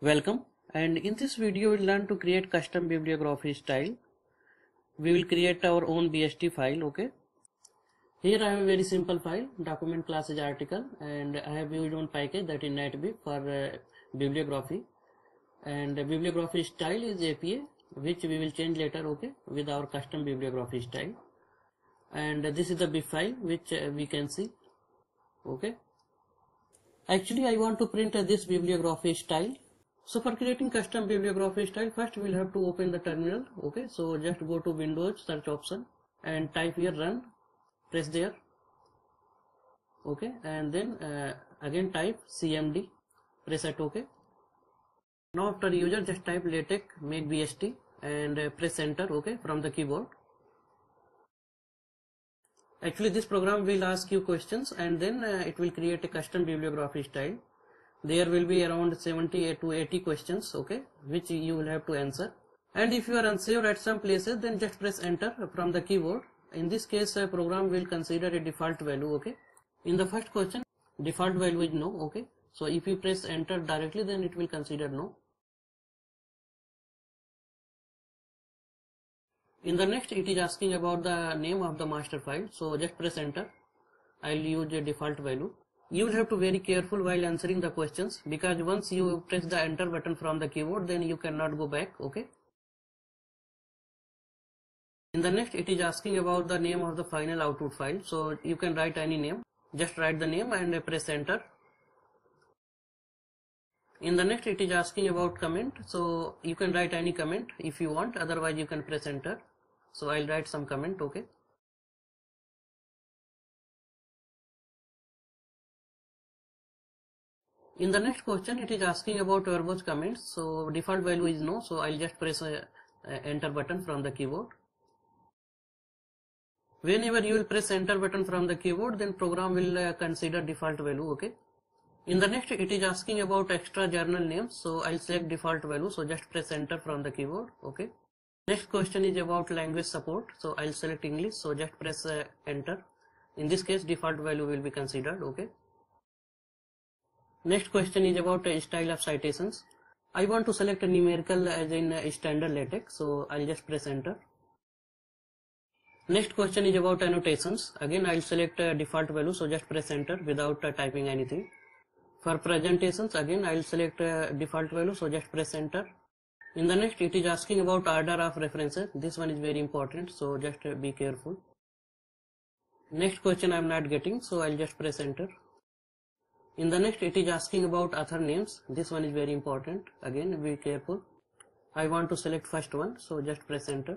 Welcome, and in this video we'll learn to create custom bibliography style. We will create our own BST file. Okay, here I have a very simple file, document class is article, and I have used one package that is NetBib for bibliography, and bibliography style is APA, which we will change later, okay, with our custom bibliography style. And this is the bib file which we can see. Okay, actually I want to print this bibliography style. So for creating custom bibliography style, first we'll have to open the terminal. Okay, so just go to Windows search option and type here run, press there. Okay, and then again type cmd, press at OK. Now after user just type LaTeX Makebst and press enter, okay, from the keyboard. Actually this program will ask you questions and then it will create a custom bibliography style. There will be around 70 to 80 questions, okay, which you will have to answer. And if you are unsure at some places, then just press enter from the keyboard. In this case, program will consider a default value, okay. In the first question, default value is no, okay. So if you press enter directly, then it will consider no. In the next, it is asking about the name of the master file. So just press enter. I will use a default value. You will have to be very careful while answering the questions, because once you press the enter button from the keyboard, then you cannot go back, okay. In the next, it is asking about the name of the final output file. So you can write any name, just write the name and press enter. In the next, it is asking about comment. So you can write any comment if you want, otherwise you can press enter. So I'll write some comment, okay. In the next question, it is asking about verbose comments. So default value is no, so I'll just press enter button from the keyboard. Whenever you will press enter button from the keyboard, then program will consider default value, okay. In the next, it is asking about extra journal names. So I'll select default value, so just press enter from the keyboard, okay. Next question is about language support. So I'll select English, so just press enter. In this case, default value will be considered, okay. Next question is about style of citations. I want to select a numerical as in standard LaTeX, so I'll just press enter. Next question is about annotations. Again, I'll select default value, so just press enter without typing anything. For presentations, again I'll select default value, so just press enter. In the next, it is asking about order of references. This one is very important, so just be careful. Next question I'm not getting, so I'll just press enter. In the next, it is asking about author names. This one is very important. Again, be careful. I want to select first one, so just press enter.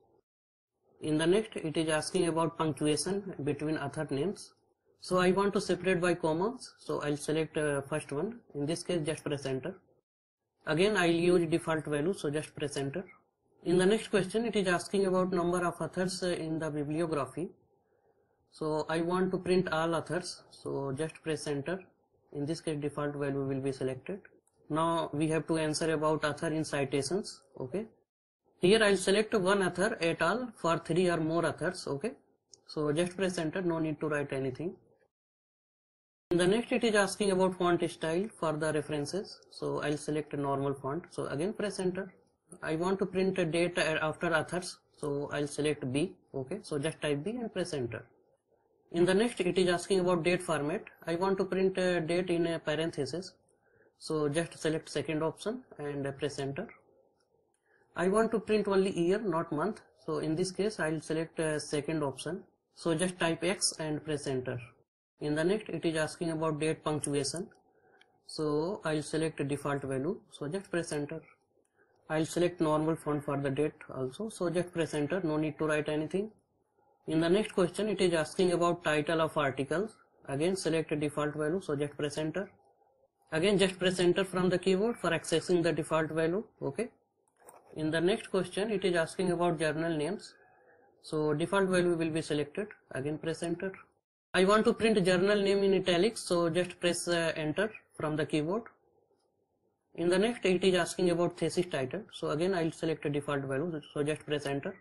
In the next, it is asking about punctuation between author names. So I want to separate by commas, so I'll select first one. In this case, just press enter. Again, I'll use default value, so just press enter. In the next question, it is asking about number of authors in the bibliography. So I want to print all authors, so just press enter. In this case, default value will be selected. Now we have to answer about author in citations, okay. Here I'll select one author at all for 3 or more authors, okay. So just press enter, no need to write anything. In the next, it is asking about font style for the references. So I'll select a normal font. So again press enter. I want to print a date after authors, so I'll select B, okay. So just type B and press enter. In the next, it is asking about date format. I want to print a date in a parenthesis. So just select second option and press enter. I want to print only year, not month. So in this case, I'll select second option. So just type X and press enter. In the next, it is asking about date punctuation. So I'll select default value. So just press enter. I'll select normal font for the date also. So just press enter. No need to write anything. In the next question, it is asking about title of articles. Again, select a default value, so just press enter. Again, just press enter from the keyboard for accessing the default value, okay. In the next question, it is asking about journal names. So default value will be selected. Again, press enter. I want to print journal name in italics, so just press enter from the keyboard. In the next, it is asking about thesis title. So again, I'll select a default value, so just press enter.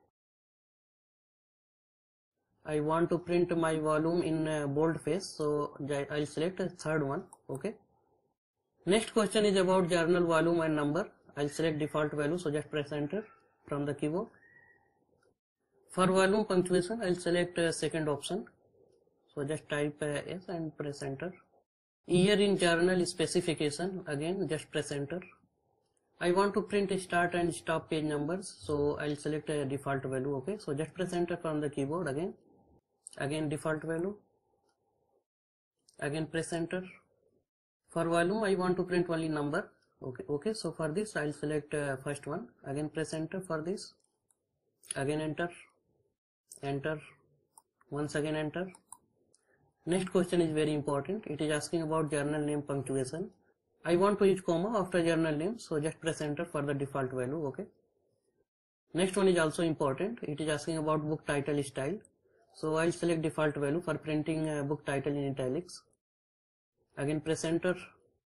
I want to print my volume in boldface, so I'll select a third one, okay. Next question is about journal volume and number. I'll select default value, so just press enter from the keyboard. For volume punctuation, I'll select second option, so just type S and press enter. Year in journal specification, again just press enter. I want to print start and stop page numbers, so I'll select a default value. Okay, so just press enter from the keyboard again default value, again press enter. For volume I want to print only number. Okay, so for this I'll select first one, again press enter for this, again enter, once again enter. Next question is very important. It is asking about journal name punctuation. I want to use comma after journal name, so just press enter for the default value. Okay. Next one is also important. It is asking about book title style. So I'll select default value for printing book title in italics. Again press enter.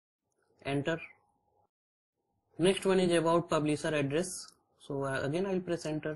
Next one is about publisher address. So again I'll press enter.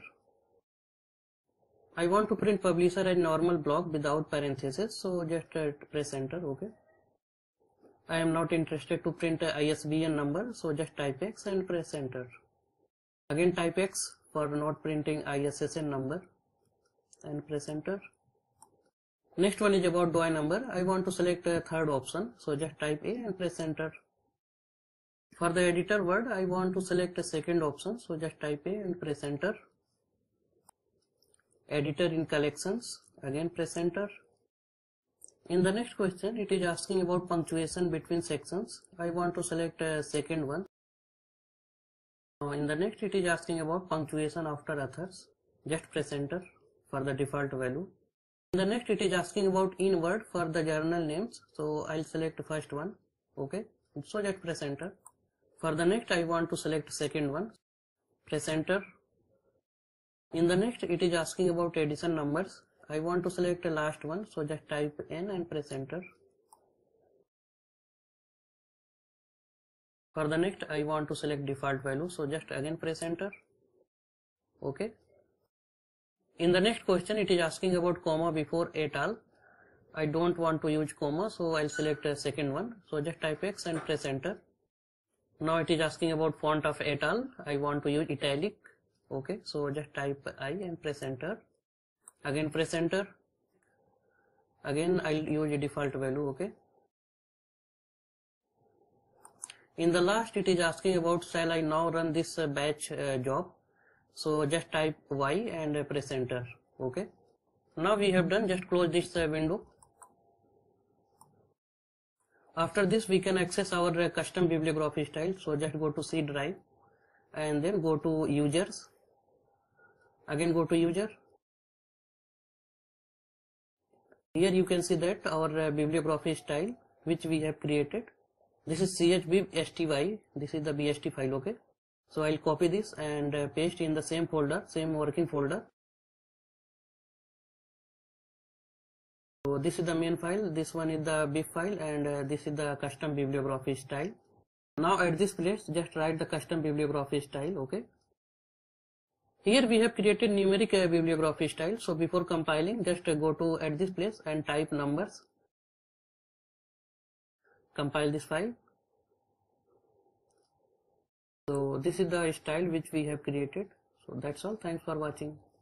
I want to print publisher as normal block without parentheses, so just press enter. Okay. I am not interested to print ISBN number, so just type X and press enter. Again type X for not printing ISSN number and press enter. Next one is about DOI number. I want to select a third option, so just type A and press enter. For the editor word, I want to select a second option, so just type A and press enter. Editor in collections, again press enter. In the next question, it is asking about punctuation between sections. I want to select a second one. In the next, it is asking about punctuation after authors. Just press enter for the default value. In the next, it is asking about in word for the journal names. So I'll select the first one. Okay, so just press enter. For the next, I want to select second one. Press enter. In the next, it is asking about edition numbers. I want to select the last one, so just type N and press enter. For the next, I want to select default value, so just again press enter. Okay. In the next question, it is asking about comma before et al. I don't want to use comma, so I'll select a second one, so just type X and press enter. Now it is asking about font of et al. I want to use italic. Okay, so just type I and press enter. Again press enter. Again I'll use a default value. Okay. In the last, it is asking about shall I now run this batch job. So just type Y and press enter. Okay. Now we have done. Just close this window. After this, we can access our custom bibliography style. So just go to C drive and then go to users. Again go to user. Here you can see that our bibliography style which we have created. This is chbib.sty. This is the bst file. Okay. So I'll copy this and paste in the same folder, same working folder. So this is the main file. This one is the bib file, and this is the custom bibliography style. Now at this place, just write the custom bibliography style. Okay. Here we have created numeric bibliography style. So before compiling, just go to at this place and type numbers. Compile this file. So this is the style which we have created. So that's all. Thanks for watching.